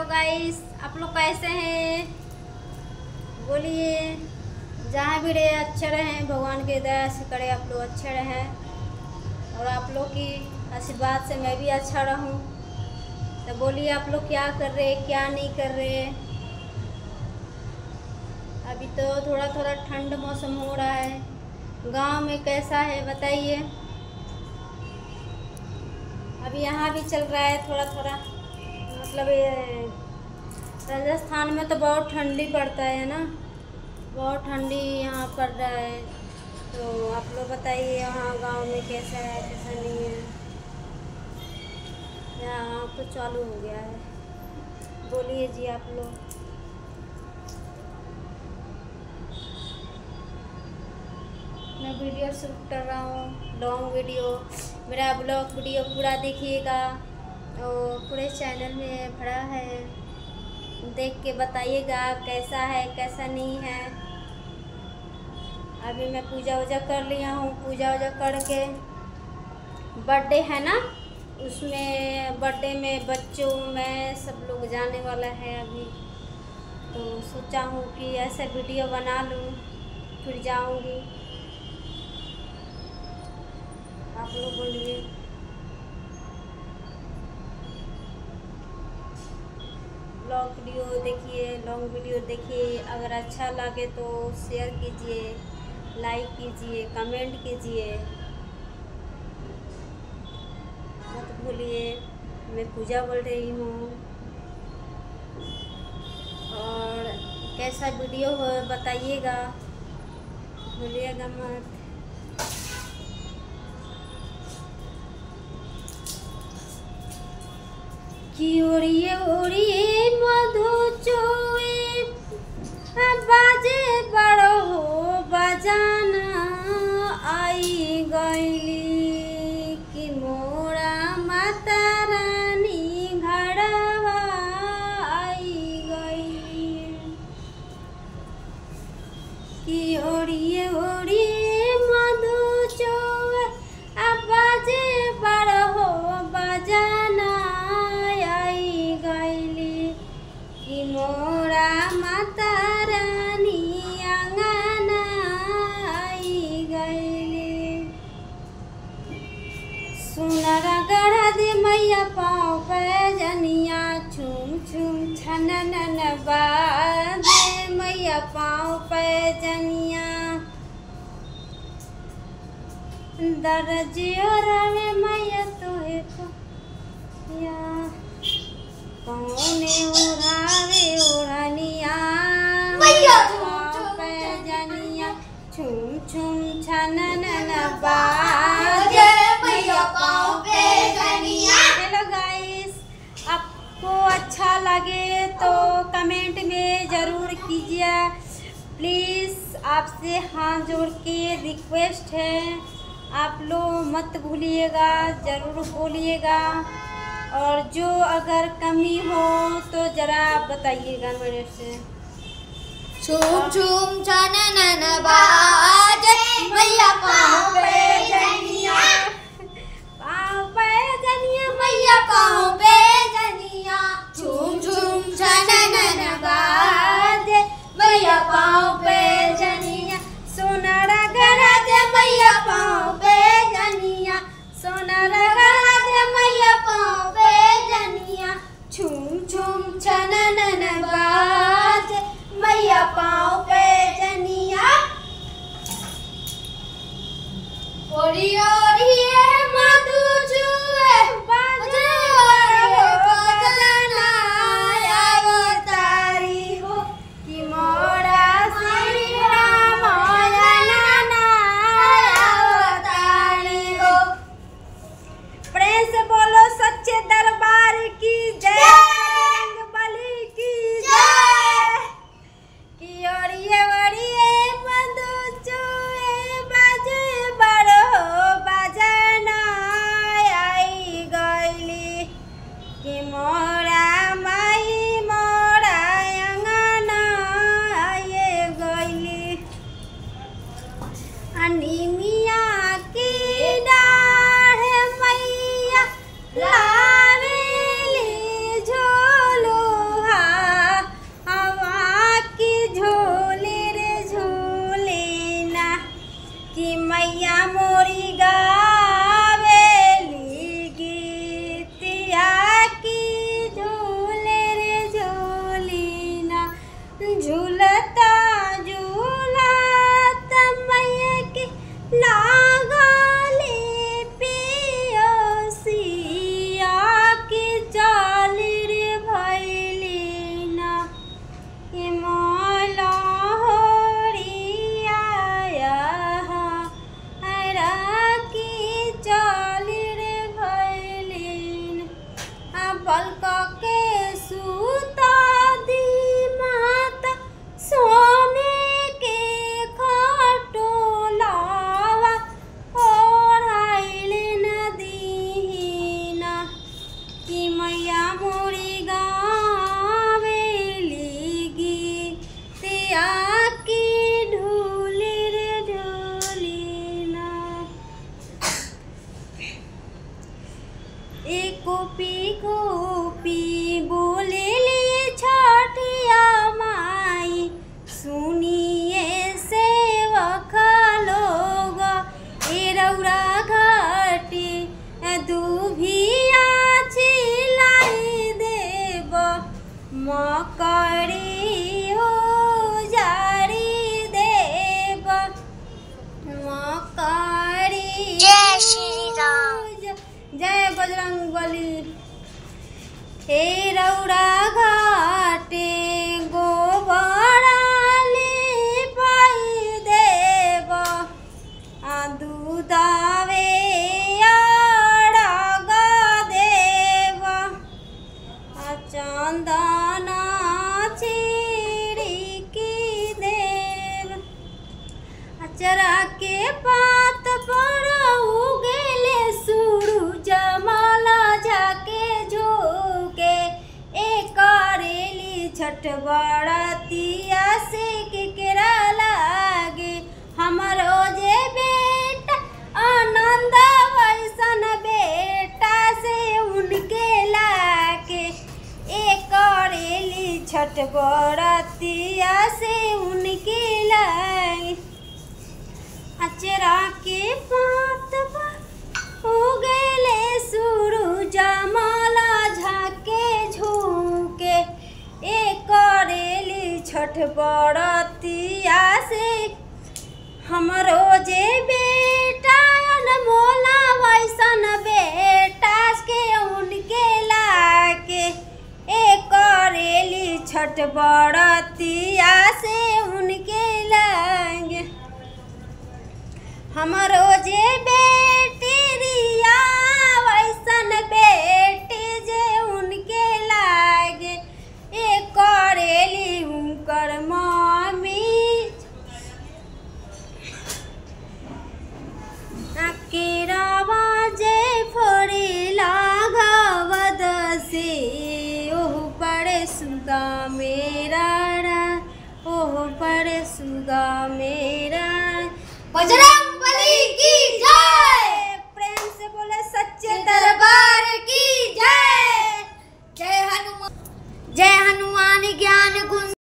Guys, आप लोग कैसे हैं? बोलिए। जहाँ भी रहे अच्छे रहें, भगवान की दया से करे आप लोग अच्छे रहें और आप लोग की आशीर्वाद से मैं भी अच्छा रहूं। तो बोलिए आप लोग क्या कर रहे हैं, क्या नहीं कर रहे। अभी तो थोड़ा थोड़ा ठंड मौसम हो रहा है। गांव में कैसा है बताइए। अभी यहाँ भी चल रहा है थोड़ा थोड़ा, मतलब राजस्थान में तो बहुत ठंडी पड़ता है ना, बहुत ठंडी यहाँ पड़ रहा है। तो आप लोग बताइए यहाँ गांव में कैसा है कैसा नहीं है। यहाँ तो चालू हो गया है। बोलिए जी आप लोग। मैं वीडियो शूट कर रहा हूँ, लॉन्ग वीडियो। मेरा ब्लॉग वीडियो पूरा देखिएगा और पूरे चैनल में भरा है, देख के बताइएगा कैसा है कैसा नहीं है। अभी मैं पूजा वूजा कर लिया हूँ, पूजा वूजा करके बर्थडे है ना, उसमें बर्थडे में बच्चों में सब लोग जाने वाला है अभी। तो सोचा हूँ कि ऐसे वीडियो बना लूँ, फिर जाऊँगी। आप लोग बोलिए। लॉन्ग वीडियो देखिए। अगर अच्छा लगे तो शेयर कीजिए, लाइक कीजिए, कमेंट कीजिए, मत भूलिए। मैं पूजा बोल रही हूँ। और कैसा वीडियो हो बताइएगा, भूलिएगा मत। कि ओरिए ओरिए मधु चोए बाजे बड़ो बजाना आई गईली कि मोरा माता रानी घड़वा आई गई। कि ओरिए ओरिए मधु चोए बाजे बड़ो बजाना कि मोरा माता रानी आंगना आई गईली। सुनरा गढ़ा दे मैया पाँव पे जनिया छुम छुम छनन बाजे मैया पाँव पे जनिया। दरजिया रे मैया तुहे या कौने उड़ावे ओढ़निया पे जनिया छुम छुम छनन बाजे मैया पाँव पे जनिया। हेलो गाइस, आपको अच्छा लगे तो कमेंट में ज़रूर कीजिए प्लीज़। आपसे हाथ जोड़ के रिक्वेस्ट है, आप लोग मत भूलिएगा, ज़रूर बोलिएगा। और जो अगर कमी हो तो ज़रा बताइएगा मेरे से। छुम छुम छनन बाजे मैया पाँव पे जनिया, पाँव पे जनिया मैया पाँव पे जनिया। छुम छुम छनन बाजे मैया पाँव पे जनिया। सोनारा गरा दे मैया पाँव पे जनिया, सोनारा गरा दे मैया पाँव पे जनिया। छुम छुम छनन बाजे मैया पाँव पे जनिया। ओरी ओरी मधु चुए बाजे बजना अवतारी हो कि मोरा श्री राम अवतारी हो। प्रेम से बोलो सच्चे दरबार की जय, बलि की जय। कि ओरिए ओरिए मधु चुए बाजे बड़ो मकड़ी हो जारी देव मकड़ी। जय श्री राम। जय बजरंग बली। हे रौरा घाटे गोबरा लिपाई देव दूधावे अड़ग देव चंदना छिड़की देव अचरा के पात पर उगेले सूरज माला जाके झोके एक करेली छठ बड़तिया से केकरा लागे हमरो जे बेटा आनंद वैसन बेटा से उनके लागे एक करेली छठ बड़तिया से उनके लागे अचरा के पात पर उगेले सूरज माला झाके झूके एक करेली छठ बड़तिया से हमरो जे बेटा अनमोला वैसन बेटा के उनके लाके एक करेली छठ बड़तिया से उनके लागे हमरो जे बेटी रिया वैसन बेटी जे उनके लागे एक करेली उनकर मम्मी केरावा जे फोड़े लागवद से ओह पड़े सुगा मेरा ओह पड़े सुगा मेरा। बजरंग बली की जय। प्रेम से बोले सच्चे दरबार की जय। जय हनुमान ज्ञान गुण